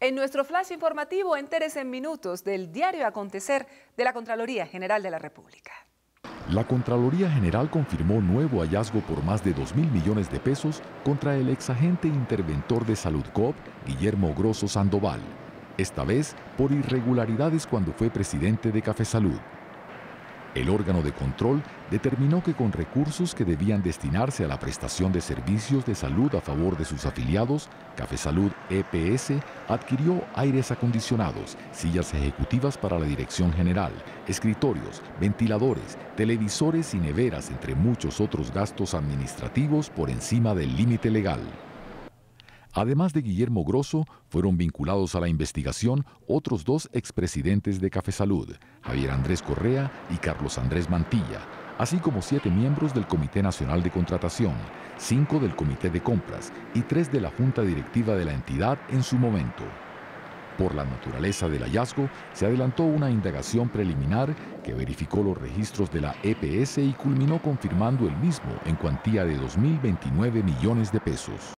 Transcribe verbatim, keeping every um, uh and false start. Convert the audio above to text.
En nuestro flash informativo, entérese en minutos del diario acontecer de la Contraloría General de la República. La Contraloría General confirmó nuevo hallazgo por más de dos mil millones de pesos contra el exagente interventor de Saludcoop, Guillermo Grosso Sandoval, esta vez por irregularidades cuando fue presidente de Cafesalud. El órgano de control determinó que con recursos que debían destinarse a la prestación de servicios de salud a favor de sus afiliados, Cafesalud E P S adquirió aires acondicionados, sillas ejecutivas para la dirección general, escritorios, ventiladores, televisores y neveras, entre muchos otros gastos administrativos por encima del límite legal. Además de Guillermo Grosso, fueron vinculados a la investigación otros dos expresidentes de Cafesalud, Javier Andrés Correa y Carlos Andrés Mantilla, así como siete miembros del Comité Nacional de Contratación, cinco del Comité de Compras y tres de la Junta Directiva de la entidad en su momento. Por la naturaleza del hallazgo, se adelantó una indagación preliminar que verificó los registros de la E P S y culminó confirmando el mismo en cuantía de dos mil veintinueve millones de pesos.